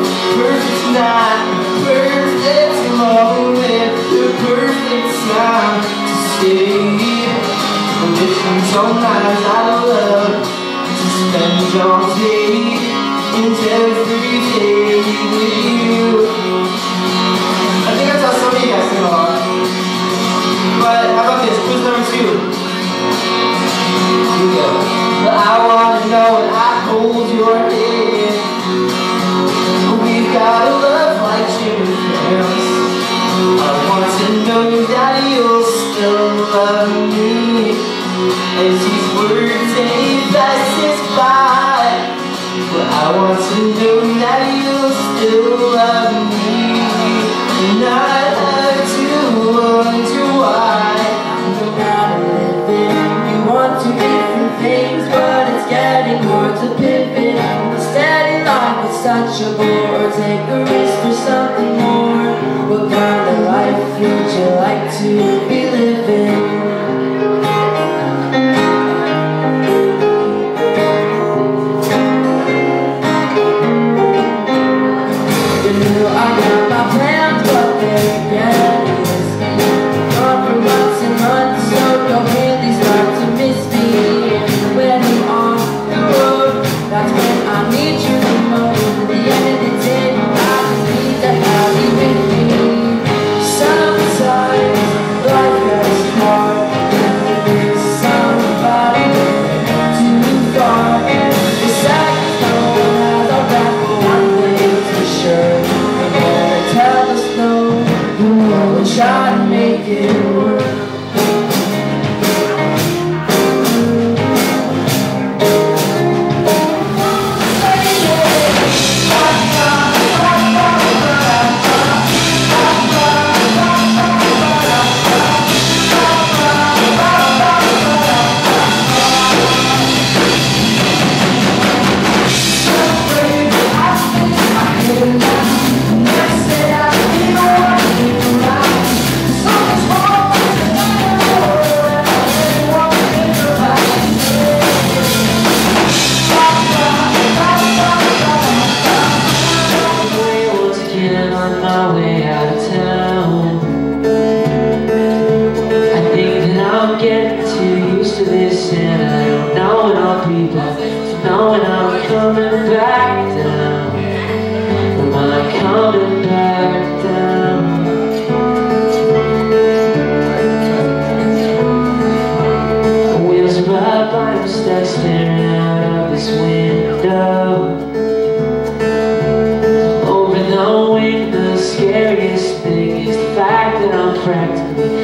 perfect night, perfect moment, the perfect time to stay. And if you don't mind, I love to spend all day and every day with you. I think I saw some of you guys sing along. But how about this? Quiz number 2. Here we go. But I want to know when I hold your hand, we've got a love like Jim and Pam's. I want to know that you'll still love me as these words ain't passes by. But I want to know that you'll still love me, and I have to wonder why. You're not living, you want to different things, but it's getting hard to pivot. Steady life is such a bore, take a risk for something more. What kind of life would you like to be living? Try to make it work. And I don't know enough people to know when I'm coming back down. Am I coming back down? The wheels ride by, I'm stuck staring out of this window. Over the window, the scariest thing is the fact that I'm practically